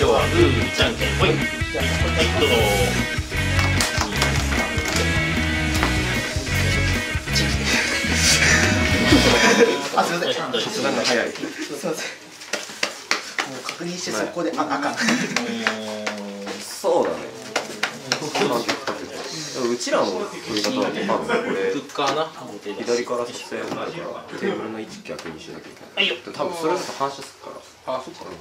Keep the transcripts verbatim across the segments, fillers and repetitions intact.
勝はグーじゃんけんほい。はい、どうぞ。 あ、すみません。 決断が早い。 すみません。もう確認してそこで、あ、赤。 そうだね。うちらの振り方だと多分これ左から撮影がないからテーブルの位置逆にしなきゃいけない。多分それだと反射するから。あ、そっか。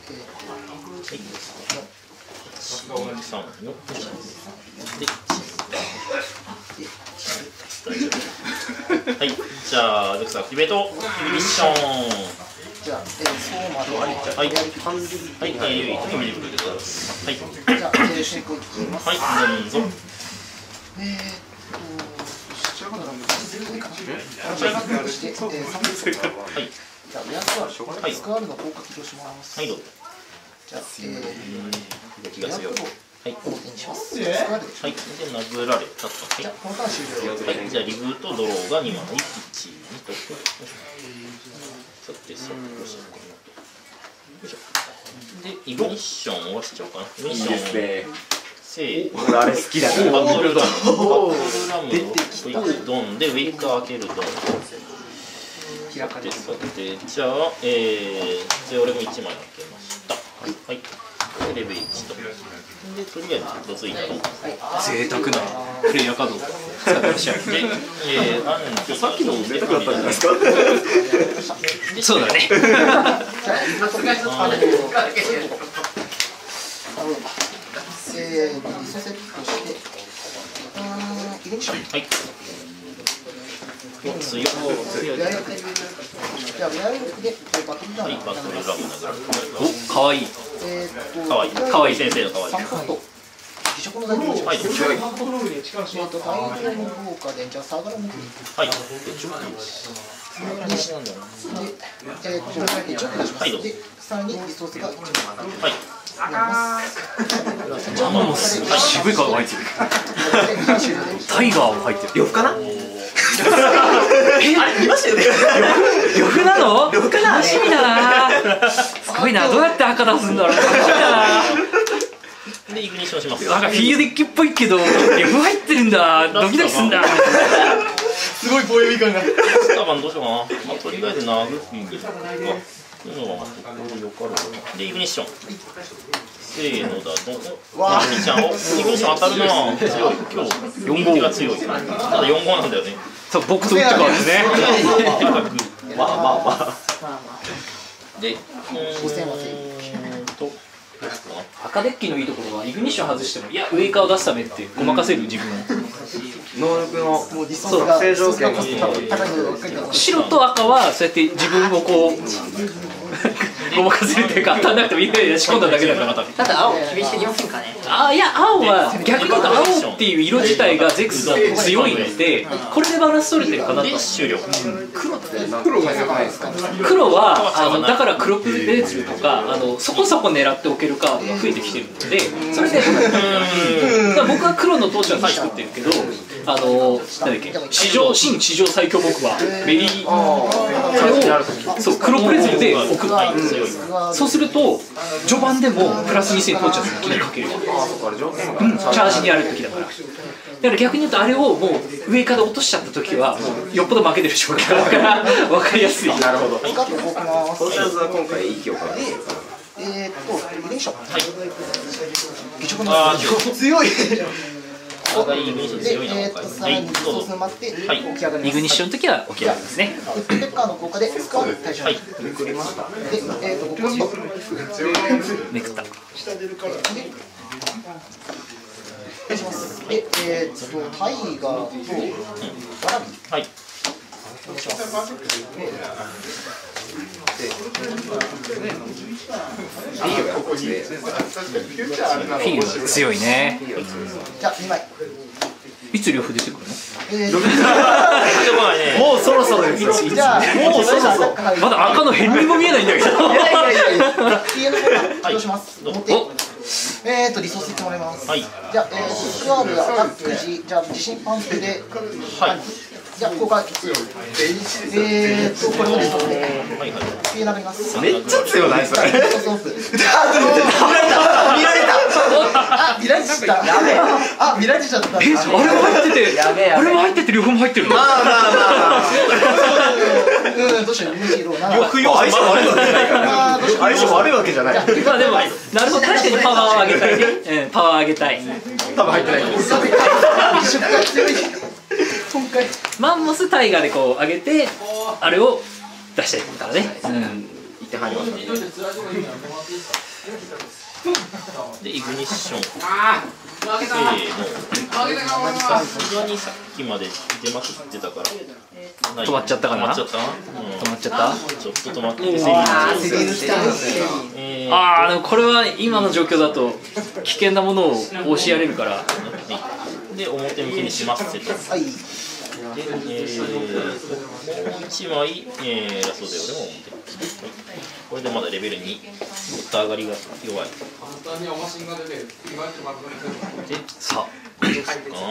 はい、じゃあ、ルクさん、ディベート、ミッション。 じゃあ、えー、そうまで。 はい、はい、はい、えー、とミリブルでございます。はい。 じゃあ、えー、進行いきます。 はい、どうぞ。 えーっと、仕上がるのがずるいかな。仕上がるとして、えー、さんびょう。はい。じゃあ、ウェアスカール、はい、スカールの効果起動します。はい、どうぞ。じゃあ、えー、気が強い。はい、表にします。スカールで。はい、で、殴られたと。はい。じゃあ、このターン終了。はい、じゃあ、リブーとドローがにまい、いち、にと。さて、さて、どうしようかなと。よいしょ。で、イグニッションを押しちゃおうかな。イグニッション。いいですね。せー。 俺あれ好きだから。 バトルラム。バトルラム。ウィクドンで、ウィーク開けるドン。開かれて、さて、じゃあ、えー、で、俺もいちまい開けました。はい。はい。で、レベルいちと。で、とりあえず、どついたと。 贅沢なプレイヤーカードを使ってらっしゃる。 で、えー、アンディさっきのも贅沢だったんじゃないですか。 そうだね。 じゃあ、リブートお願いします。えー、リソセットして、うーん、イグニッション。 はい。強い。強い。 じゃあ、ウェアルクで、バトルラム。 はい、バトルラム殴られお、かわいい。 えーっと、 かわいい。かわいい先生のかわいい。 さんコスト。自食の材料をはい、強い。 えーっと、大量の効果で、じゃあ、下がらなくていい。 はい。 で、えーっと、いちおく出します。で、さらにリソースがいちまい。 はい。 渋い顔が入ってる。タイガーも入ってる。 呂布かな？ え、あれ見ましたよね。呂布なの？呂布かな？楽しみだな。すごいな。どうやって赤出すんだろう。楽しみだな。 で、イグニッションします。 なんかフィールデッキっぽいけど、呂布入ってるんだ。ドキドキすんだ。 すごい防衛味感が。 スタバンどうしようかな。まあ、とりあえず殴っていいですか。そういうのはここでよかろう。で、イグニッション。せーのだと。わあ、みちゃん、お、イグニッション当たるな。強い。今日、よん号が強い。ただよん号なんだよね。 そう、僕と打って変わってね。 まあまあまあ。 で、うーんと、 赤デッキのいいところはイグニッション外してもいやウェイカーを出すためってごまかせる自分能力のそう正条件が白と赤はそうやって自分をこうごまかせるっていうか当たんなくてもいいで仕込んだだけだから。 ただ青厳しすぎませんかね。 あいや青は逆に言うと青っていう色自体がゼクスが強いのでこれでバランス取れてるかなと。 終了。 黒って黒が強くないですか？ 黒はあのだから黒プレーズとかあのそこそこ狙っておけるカードが増えてきてるのでそれで僕は黒の当初は作ってるけどあのなんだっけ史上新史上最強僕はメリーをそう黒プレゼンで送る。そうすると序盤でもプラスにせんトーチャーズが気にかける。うん、チャージにある時だから。だから逆に言うとあれをもう上から落としちゃった時はもうよっぽど負けてる状況だから分かりやすい。 なるほど。 スカート動きます。 トーチャーズは今回いい強化だね。 えーっと、イグニッション。はい。義足のあ強い。 赤いイグニッションで、 強いな。 えーっと、さらにリソース待って起き上がります。 イグニッションの時は起き上がりますね。 ペッカーの効果でスカート対象にめくりました。で、えーっと、ごコスト。 めくった。 で、お願いします。で、えーっと、タイガーとワラビ。 はい。 お願いします。 いいよやっぱり。 フィール強いね。 じゃあ、にまい。 いつ両夫出てくるの？ えー、 もうそろそろですよ。 じゃあ、もうそろそろ。 まだ赤の片鱗も見えないんだけど。 いやいやいやいや。家の方がどうします。表。えーとリソースいってもらいます。はい。じゃあ、えースクワールアタック時、じゃあ地震パンプで、はい。じゃあ効果強い。えーとこれもリソースで、はいはい。スピーナーがいます。 めっちゃ強ないそれ。 リソースオフ。見えあ見られちゃった。 え、あれも入ってて、あれも入ってて両方も入ってるの。 まあまあまあまあうんどうしよう。むしろな相性悪いわけじゃないから相性悪いわけじゃない。 まあでもなるほど、確かにパワーを上げたいね。うん、パワー上げたい。 多分入ってないです。 一色が強い今回マンモスタイガーでこう上げてあれを出したいからね。うん。 一点入りました。 でイグニッション。せーの。さすがにさっきまで出まくってたから止まっちゃったかな。 止まっちゃったな。 止まっちゃった。 ちょっと止まってセリーヌ。 ああでもこれは今の状況だと危険なものを押しやれるから。 で表向きにしますってと。 はい。 で、えー、もう一枚、えー、ラストで俺も表向き。これでまだレベルに。ちょっと上がりが弱い。で、 さあー。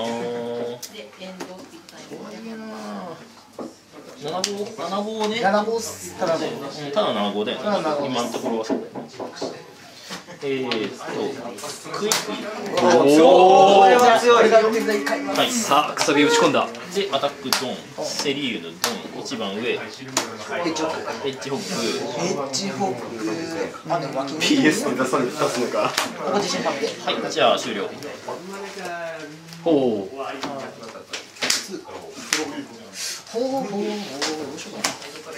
なな号、なな号ね。 なな号ただね。 うん、ただなな号だよね。今のところはそうだよね。えーっと、クイック。 おお、これは強い。 はい。 さあ、くさび打ち込んだ。 で、アタックドン、セリーヌドン、一番上、エッジホック。エッジホック。 エッジホック。あでも脇にピーエス で出され出すのか。 ここ自信持って。 はい、じゃあ終了。 おお。 ほうほうほうどうしようか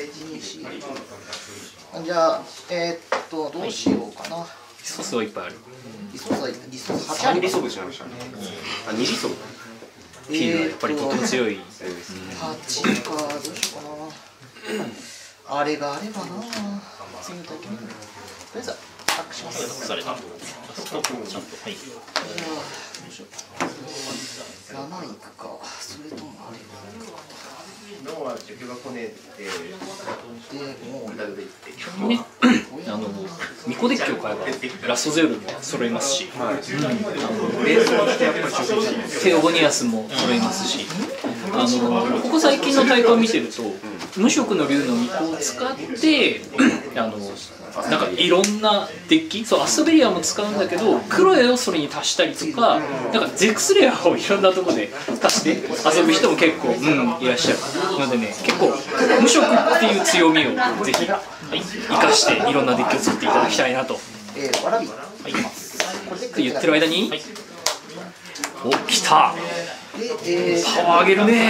な。じゃあえー、っとどうしようかな。 リソースはいっぱいある。 リソースはリソースはちあります。 リソースしましたね。あ、にリソース。 ピーはやっぱりとても強い。 はちかどうしようかな。あれがあればな。次の体験。とりあえずアタックします。 された。ストップちゃんと。はい。 じゃあどうしよう。なないくか。それともあれがあるか。でもうね、あのニコデッキを買えばラストゼロも揃いますし、テオゴニアスも揃いますし、あのここ最近の大会を見てると無色の竜の巫女を使ってあのなんかいろんなデッキ、そうアストベリアも使うんだけどクロエをそれに足したりとか、なんかゼクスレアをいろんなところで足して遊ぶ人も結構、うん、いらっしゃるのでね、結構無色っていう強みをぜひ、はい、生かしていろんなデッキを作っていただきたいなと。 えー、わらび。はい。 って言ってる間に、はい、お来た。 で、えー、 パワー上げるね。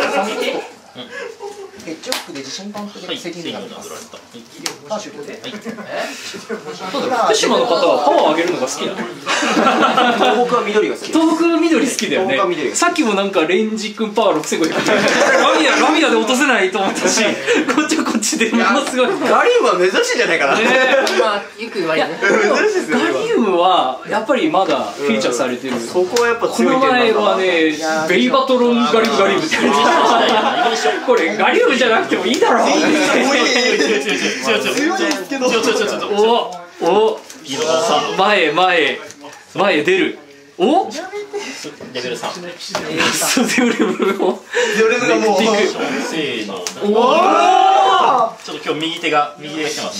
ヘッジホックで自信パンプで責任があります。あ、終了で。 福島の方はパワー上げるのが好きなの。 東北は緑が好き。 東北は緑好きだよね。さっきもなんかレンジ君パワーろくせんごひゃく。ラミダラミダで落とせないと思ったし、こっちはこっちでものすごい。 ガリウムは珍しいんじゃないかな。 まあよく言われる。 珍しいですよ。 ガリウムはやっぱりまだフィーチャーされてる。 そこはやっぱこの前はね、ベイバトロンガリウムガリウムって言われてた。これガリウムじゃなくてもいいだろう。おお前へ前へ前へ出る。おレベルさん。 ラストゼオレムをゼオレムがもうせーの。 おちょっと今日右手が右手が来てます。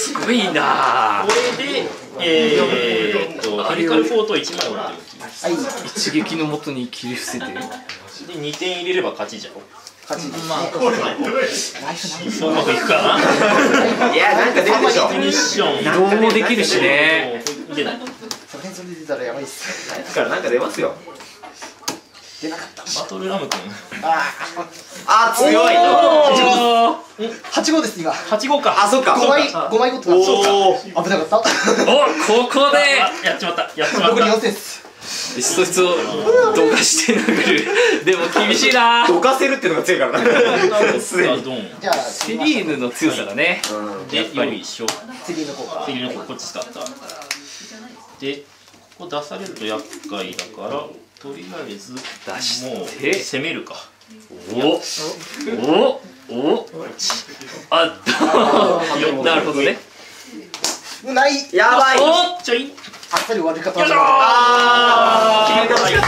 すごいな。 これでえーっとハリカルフォートいちまい持ってる。 一撃のもとに切り伏せて。 でにてん入れれば勝ちじゃん。 勝ちですね。 まあそううまくいくかな。 いやなんか出るでしょ。 ミッション移動もできるしね。 出ない。 それそれで出たらやばいっす。 だからなんか出ますよ。 出なかった。 バトルラム君。 ああ強い。 あ。八号です今。 八号か。 あそうか。 五枚五枚ごとだ。そうか。危なかった。 おここでやっちまったやっちまった。 残り四戦です。 リスト質をどかして殴る。でも厳しいな。 どかせるっていうのが強いからな。すでに。 じゃあセリーヌの強さがね。 でよいしょ。 セリーヌ効果。 セリーヌ効果こっち使った。でここ出されると厄介だからとりあえず出してもう攻めるか。 おおおあっなるほどね。 ない。 やばい。 おちょい。 あっさり終わり方。 よいしょー。 あー。 決めた。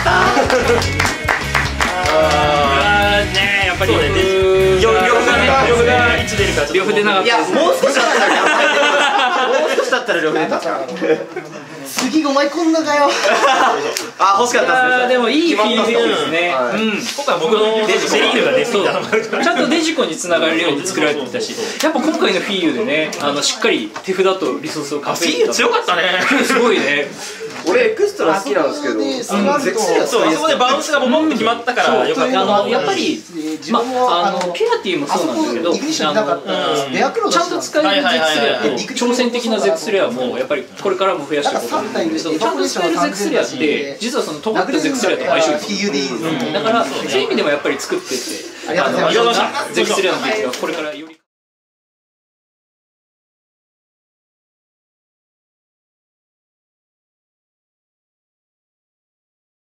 あーねえやっぱりそうだよね。 両方だね。両方だね。 いつ出るかちょっと。 両方出なかった。 いやもう少しだったらもう少しだっったら両方出た。 次ごまいこんなかよ。 あ、欲しかったですね。 でもいいフィールドですね。うん。 今回僕のデジセリーヌが出そうだ。 ちゃんとデジコンにつながるように作られていたし、やっぱ今回のフィーユでね、あのしっかり手札とリソースを稼いでた。 フィーユ強かったね。 すごいね。 俺エクストラ好きなんですけど、ゼクスラそうあそこでバウンスがボボンって決まったからよかった。 あのやっぱりまああのピラティもそうなんだけど、あのちゃんと使えるゼクスレアと挑戦的なゼクスレアもやっぱりこれからも増やしていこうと思うんだけど、ちゃんと使えるゼクスレアって実はその尖ったゼクスレアと相性がいい。だからそういう意味でもやっぱり作ってって、あのいろんなゼクスレアの技術がこれからより